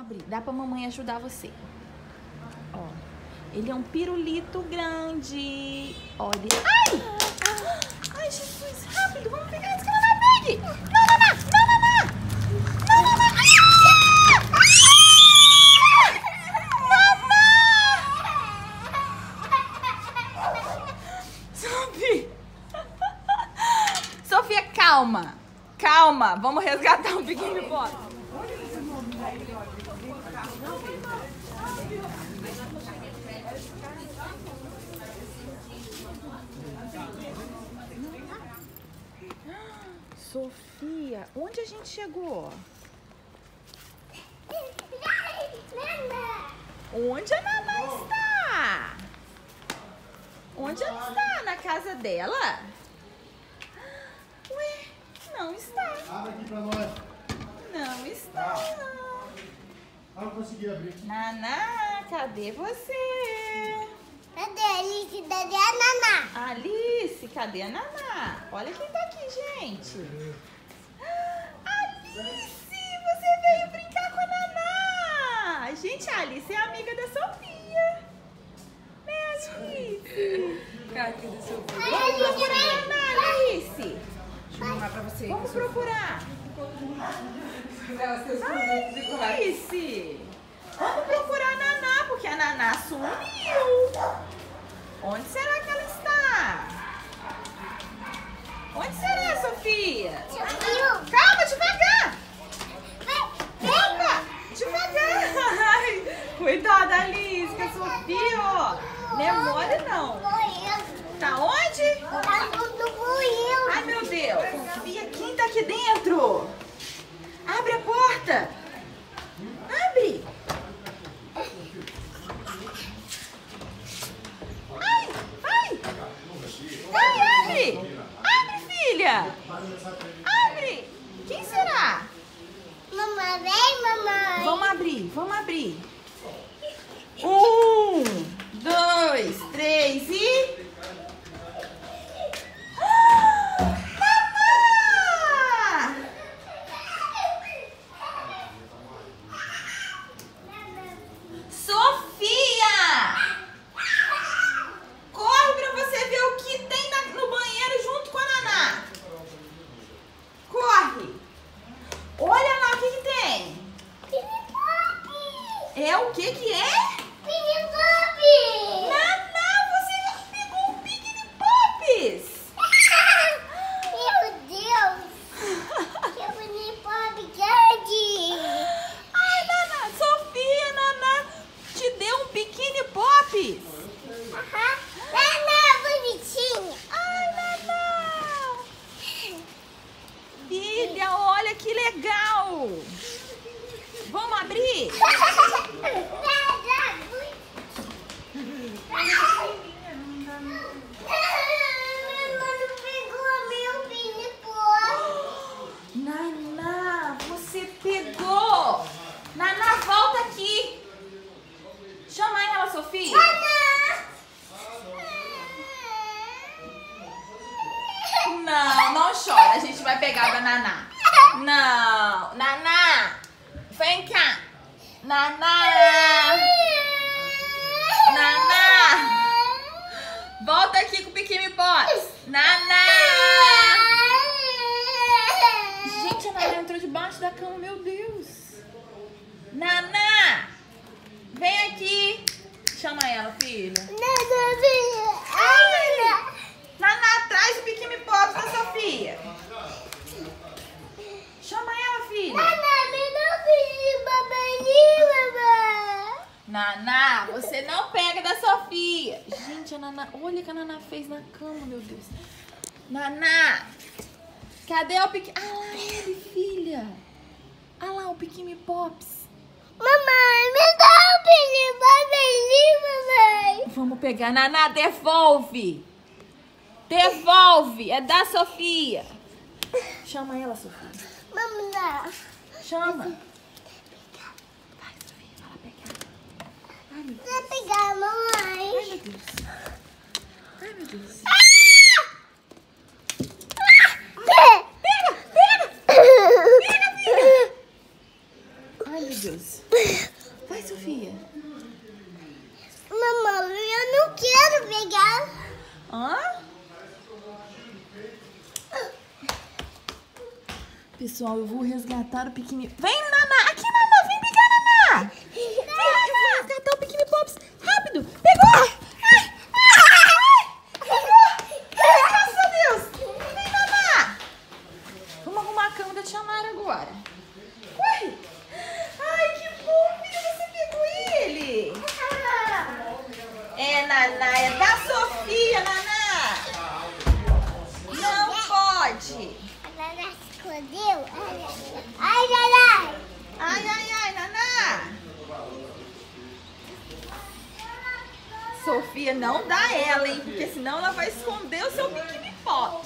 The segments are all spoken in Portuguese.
abrir. Dá pra mamãe ajudar você. Ó. Ele é um pirulito grande. Olha. Ai! Ai, Jesus. Rápido. Vamos pegar antes que ela não pegue. Não, Naná. Não, Naná. Não, Naná. Sofia, calma. Calma. Vamos resgatar um pequeno bote. Sofia, onde a gente chegou? Onde a Naná está? Onde ela está? Na casa dela? Ué, não está. Abre aqui pra nós. Não está. Ah, não consegui abrir. Naná, cadê você? Cadê a Alice? Cadê a Naná? Alice, cadê a Naná? Olha quem tá aqui, gente. Alice, você veio brincar com a Naná. Gente, a Alice é amiga da Sofia. Né, Alice? Cadê a Sofia? Vamos procurar a Naná, Alice. Deixa eu arrumar pra você. Vamos procurar. Alice, vamos procurar a Naná, porque a Naná sumiu. Onde será que ela está? Onde será, Sofia? Sumiu. Calma, devagar. Calma, devagar. Ai, cuidado, Alice, que a Sofia, ó, não é mole não. Tá onde? Tá tudo ruim. Ai, meu Deus. Sofia, quem tá aqui dentro? Abre a porta. Abre. Ai, vai. Vai, abre. Abre, filha. Abre. Quem será? Mamãe, vem, mamãe. Vamos abrir, vamos abrir. 1, 2, 3 e... É o que que é? Pini Pop! Naná, você pegou um Pini Pops! Meu Deus! Que Pini Pop grande! Ai, Naná, Sofia, Naná te deu um Bikini Pops! Naná, bonitinha! Ai, Naná! Filha, olha que legal! Vamos abrir? Naná, você pegou! Naná, volta aqui! Chama ela, Sofia! Não, não chora, a gente vai pegar da Naná. Não, Naná! Vem cá! Naná! Naná! Volta aqui com o Bikini Pops! Naná! Gente, a Naná entrou debaixo da cama, meu Deus! Naná! Vem aqui! Chama ela, filha. Naná, traz o Bikini Pops da Sofia. Chama ela, filha. Naná, você não pega da Sofia. Gente, a Naná, olha o que a Naná fez na cama, meu Deus. Naná, cadê o Bikini? Ah lá ele, filha. Ah lá o Bikini Pops. Mamãe, me dá o Pini Pop ali, mamãe. Vamos pegar. Naná, devolve. Devolve. É da Sofia. Chama ela, Sofia. Mamãe, Chama. Vai, Sofia, vai lá pegar. Ai, meu Deus. vai pegar, mamãe. Ai, meu Deus. Ai, meu Deus. Pega, filha. Ai, meu Deus. Deus. Vai, Sofia. Mamãe, eu não quero pegar. Hã? Pessoal, eu vou resgatar o pequeno... Vem, Naná! Aqui, Naná! Vem pegar, Naná! Vem, eu vou resgatar o pequeno Pops. Rápido! Pegou! Ai! Pegou! Graças a Deus! Vem, Naná! Vamos arrumar a cama da tia Mara agora. Corre! Ai, que bom, filha! Você pegou ele! É, Naná! É da Sofia, Naná! Não pode! A Naná escondeu. Ai, Naná. Ai, ai, ai, Naná! Sofia, não dá ela, hein? Porque senão ela vai esconder o seu Biquíni Pops.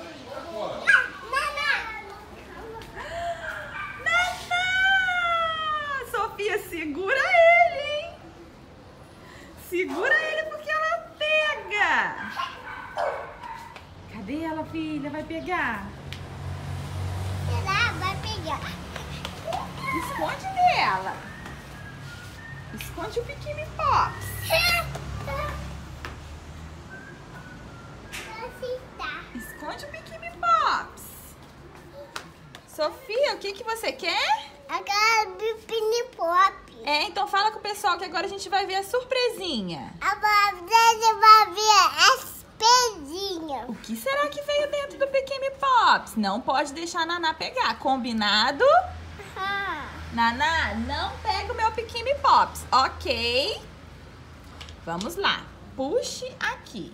Naná! Sofia, segura ele, hein? Segura ele porque ela pega. Cadê ela, filha? Vai pegar. Ela vai pegar. Esconde dela. Esconde o Biquíni Pops. Esconde o Biquíni Pops. Sofia, o que você quer? Agora Biquíni Pop. É, então fala com o pessoal que agora a gente vai ver a surpresinha. Agora você vai ver as pedrinhas. O que será que veio dentro do Biquíni Pops? Não pode deixar a Naná pegar, combinado? Naná, não pega o meu Biquíni Pops, ok? Vamos lá, puxe aqui.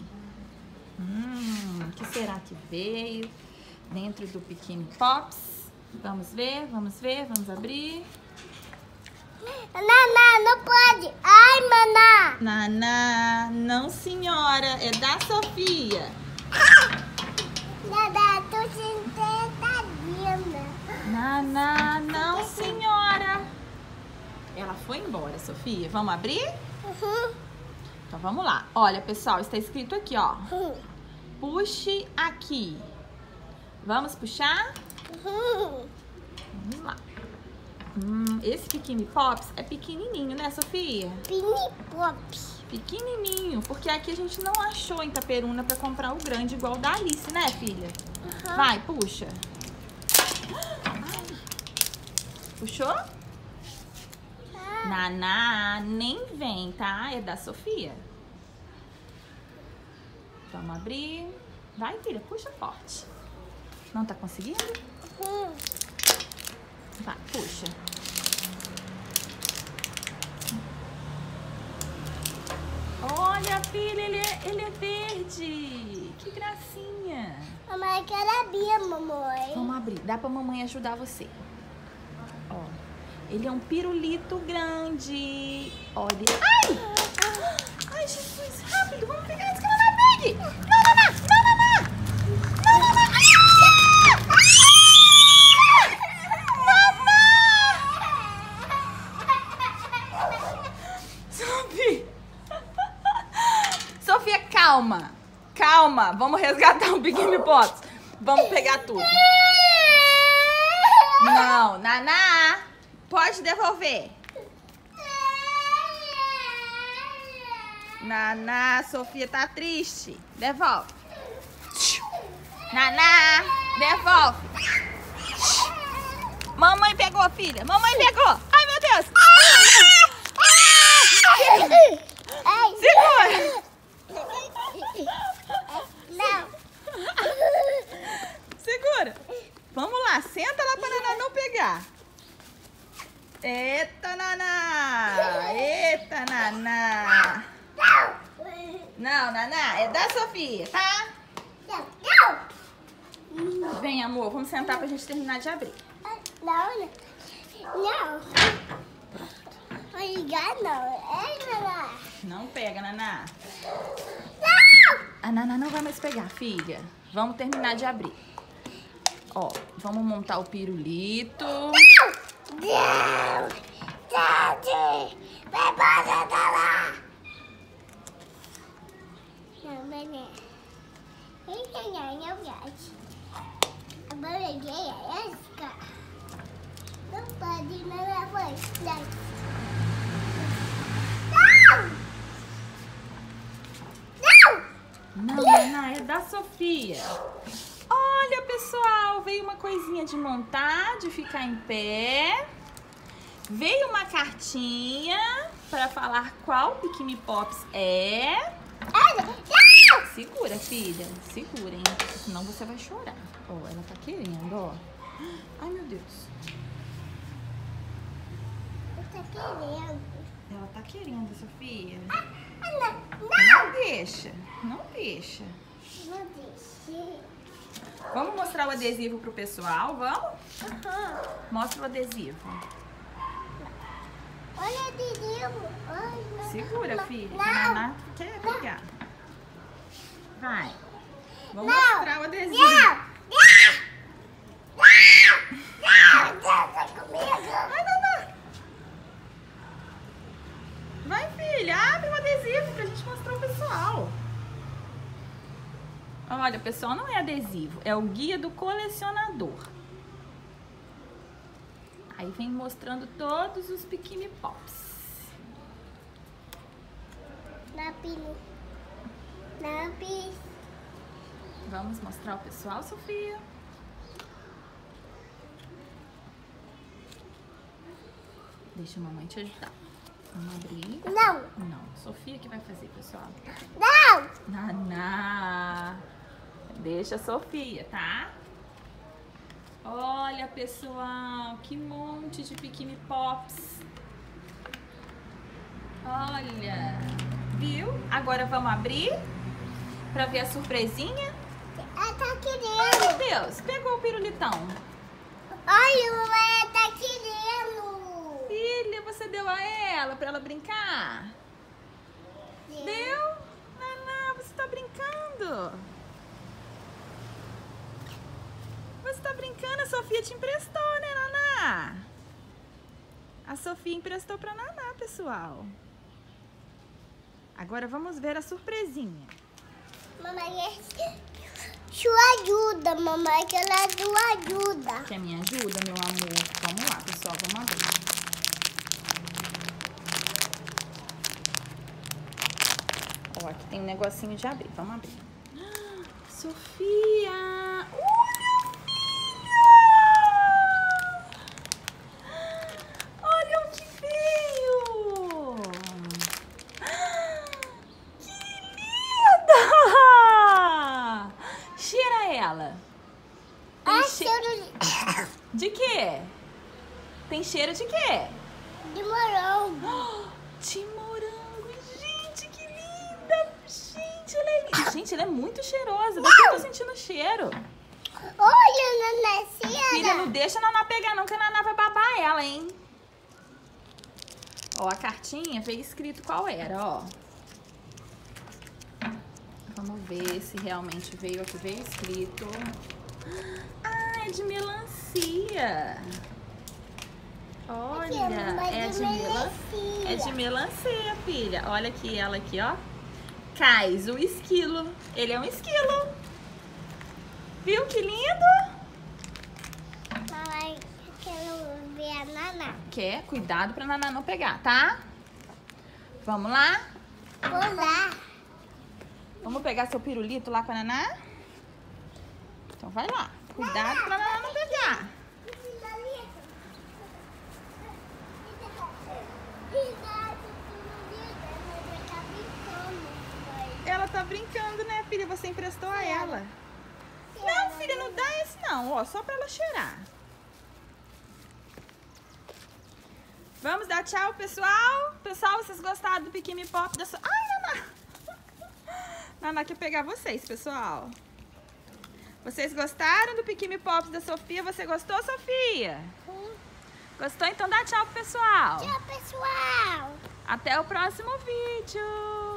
O que será que veio dentro do Biquíni Pops? Vamos ver, vamos abrir. Naná, não pode. Ai, Naná. Naná, não senhora, é da Sofia. Naná, tô sentadinha. Naná, não senhora. Ela foi embora, Sofia. Vamos abrir? Então vamos lá. Olha, pessoal, está escrito aqui, ó. Puxe aqui. Vamos puxar? Vamos lá. Esse Biquíni Pops é pequenininho, né, Sofia? Biquíni Pop. Pequenininho, porque aqui a gente não achou em Itaperuna pra comprar o grande igual o da Alice, né, filha? Vai, puxa. Ai. Puxou? Naná, nem vem, tá? É da Sofia. Vamos abrir. Vai, filha, puxa forte. Não tá conseguindo? Vai, puxa. Olha, filha, ele é verde. Que gracinha. Mamãe, quero abrir, mamãe. Vamos abrir. Dá pra mamãe ajudar você. Ó, ele é um pirulito grande. Olha. Ai! Ai, Jesus, rápido. Vamos pegar esse que ela não pegue. Não, Naná. Não, Naná. Não, Naná. Sofia, calma. Calma. Vamos resgatar o Biquíni Pops. Vamos pegar tudo. Não, Naná. Pode devolver. Naná, Sofia tá triste. Devolve. Naná, devolve. Mamãe pegou, filha. Mamãe pegou. Ai, meu Deus. Segura. Não. Segura. Vamos lá. Senta lá pra Naná não pegar. Eita, Naná. Eita, Naná. Não, Naná. É da Sofia, tá? Vem, amor. Vamos sentar pra gente terminar de abrir. Não. Vai ligar, não. É, Naná. Não pega, Naná. Não. A Naná não vai mais pegar, filha. Vamos terminar de abrir. Ó, vamos montar o pirulito. Não. Tati. Vai passar lá. Não, mané. Não gato. Agora é essa. Não pode, não foi. da Sofia. Olha, pessoal, veio uma coisinha de montar, de ficar em pé. Veio uma cartinha para falar qual Pikmi Pops é. Segura, filha. Segura, hein? Senão você vai chorar. Ó, ela tá querendo, ó. Ai, meu Deus. Ela tá querendo, Sofia. Não deixa. Não deixa. Não deixe. Vamos mostrar o adesivo pro pessoal, vamos? Mostra o adesivo. Olha o adesivo. Olha. Segura, filha. Não. A Naná quer pegar. Vai. Vamos Não. mostrar o adesivo. Vai, Naná. Vai, filha. Abre o adesivo pra gente mostrar o pessoal. Olha, pessoal, não é adesivo. É o guia do colecionador. Aí vem mostrando todos os Pikmi Pops. Lápis. Vamos mostrar o pessoal, Sofia? Deixa a mamãe te ajudar. Vamos abrir. Não. Não, Sofia que vai fazer, pessoal. Não. Naná. Deixa a Sofia, tá? Olha, pessoal, que monte de Pikmi Pops. Olha, viu? Agora vamos abrir pra ver a surpresinha. Ela tá Ai, querendo. meu Deus, pegou o pirulitão. Olha, mamãe, ela tá querendo. Filha, você deu a ela pra ela brincar? Deu? Naná, você tá brincando? Você tá brincando? A Sofia te emprestou, né, Naná? A Sofia emprestou pra Naná, pessoal. Agora vamos ver a surpresinha. Mamãe, sua ajuda, mamãe, que ela sua ajuda. Quer minha ajuda, meu amor? Vamos lá, pessoal, vamos abrir. Ó, aqui tem um negocinho de abrir. Vamos abrir. Sofia! Olha, filha! Olha onde veio! Que linda! Cheira ela. Tem Cheiro de quê? Tem cheiro de quê? de morango. De morango. Gente, que linda! Gente, ela é linda. Gente, ela é muito cheirosa. Daqui eu tô sentindo cheiro. Olha, Naná, Filha, não deixa a Naná pegar não, que a Naná vai babar ela, hein? Ó, a cartinha veio escrito qual era, ó. Vamos ver se realmente veio aqui. Veio escrito... Ah, é de melancia. Olha, é de melancia. É de melancia, filha. Olha aqui, ela aqui, ó. Cais, o esquilo. Ele é um esquilo. Viu que lindo? Mamãe, eu quero ver a Naná. Quer? Cuidado pra Naná não pegar, tá? Vamos lá? Vou lá. Vamos pegar seu pirulito lá com a Naná? Então vai lá. Cuidado pra Naná não pegar. Ela tá brincando, né, filha? Você emprestou a ela. Não, filha, não dá esse não. Ó, só pra ela cheirar. Vamos dar tchau, pessoal? Pessoal, vocês gostaram do Pikmi Pop da sua... Ai, Naná! Naná quer pegar vocês, pessoal. Vocês gostaram do Pikmi Pop da Sofia? Você gostou, Sofia? Gostou? Então dá tchau pro pessoal. Tchau, pessoal. Até o próximo vídeo.